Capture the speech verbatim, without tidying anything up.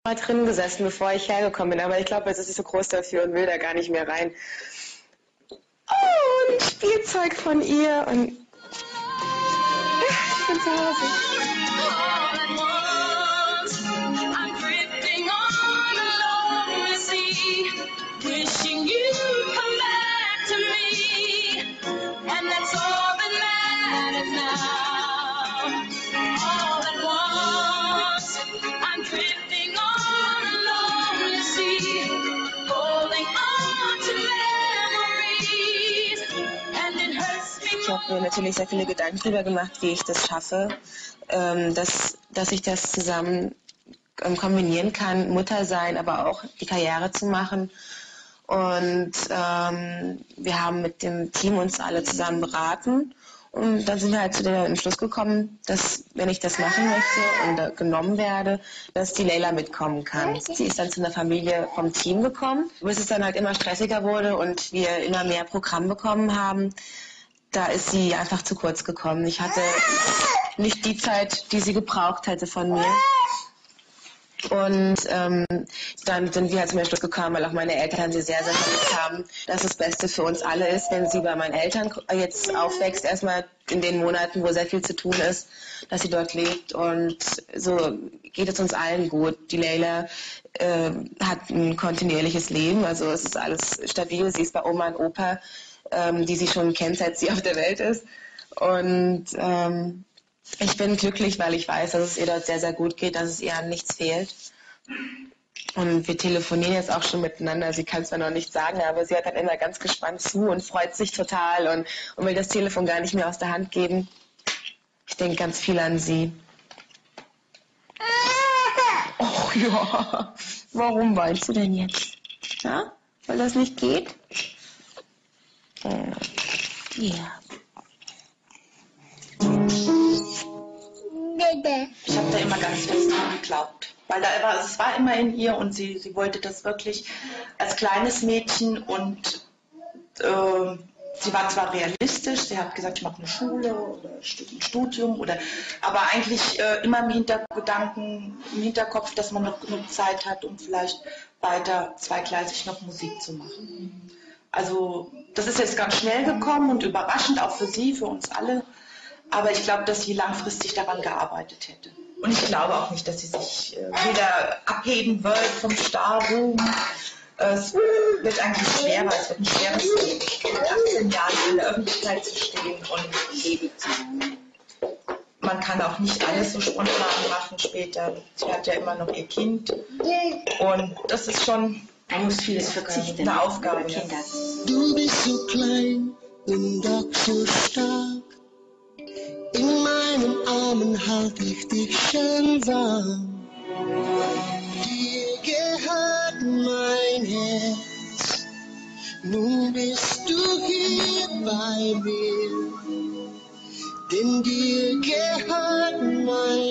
mal drin gesessen, bevor ich hergekommen bin, aber ich glaube, jetzt ist sie so groß dafür und will da gar nicht mehr rein. Oh, und Spielzeug von ihr und ich bin zu Hause. Ich habe mir natürlich sehr viele Gedanken darüber gemacht, wie ich das schaffe, ähm, dass, dass ich das zusammen ähm, kombinieren kann, Mutter sein, aber auch die Karriere zu machen. Und ähm, wir haben mit dem Team uns alle zusammen beraten und dann sind wir halt zu dem Entschluss gekommen, dass, wenn ich das machen möchte und äh, genommen werde, dass die Leila mitkommen kann. Sie ist dann zu einer Familie vom Team gekommen, bis es dann halt immer stressiger wurde und wir immer mehr Programm bekommen haben. Da ist sie einfach zu kurz gekommen. Ich hatte nicht die Zeit, die sie gebraucht hätte von mir. Und ähm, dann sind wir halt zum Entschluss gekommen, weil auch meine Eltern sie sehr, sehr verliebt haben, dass das Beste für uns alle ist, wenn sie bei meinen Eltern jetzt aufwächst, erstmal in den Monaten, wo sehr viel zu tun ist, dass sie dort lebt. Und so geht es uns allen gut. Die Leila äh, hat ein kontinuierliches Leben, also es ist alles stabil. Sie ist bei Oma und Opa, ähm, die sie schon kennt, seit sie auf der Welt ist. Und ähm, ich bin glücklich, weil ich weiß, dass es ihr dort sehr, sehr gut geht, dass es ihr an nichts fehlt. Und wir telefonieren jetzt auch schon miteinander. Sie kann es zwar noch nicht sagen, aber sie hört dann immer ganz gespannt zu und freut sich total und, und will das Telefon gar nicht mehr aus der Hand geben. Ich denke ganz viel an sie. Oh ja, warum weinst du denn jetzt? Ja? Weil das nicht geht? Ja. Ich habe da immer ganz fest dran geglaubt, weil da war, es war immer in ihr und sie, sie wollte das wirklich als kleines Mädchen und äh, sie war zwar realistisch, sie hat gesagt, ich mache eine Schule oder ein Studium, oder, aber eigentlich äh, immer im Hintergedanken, im Hinterkopf, dass man noch genug Zeit hat, um vielleicht weiter zweigleisig noch Musik zu machen. Also das ist jetzt ganz schnell gekommen und überraschend, auch für sie, für uns alle. Aber ich glaube, dass sie langfristig daran gearbeitet hätte. Und ich glaube auch nicht, dass sie sich äh, wieder abheben wird vom Starruhm. Es wird eigentlich schwerer, es wird ein schweres Leben, mit achtzehn Jahren in der Öffentlichkeit zu stehen und ewig zu sein. Man kann auch nicht alles so spontan machen später. Sie hat ja immer noch ihr Kind. Und das ist schon Man muss vieles verzichten. Eine Aufgabe. Kinder. Du bist so klein und doch so stark. In meinen Armen halte ich dich schön warm. Dir gehört mein Herz. Nun bist du hier bei mir. Denn dir gehört mein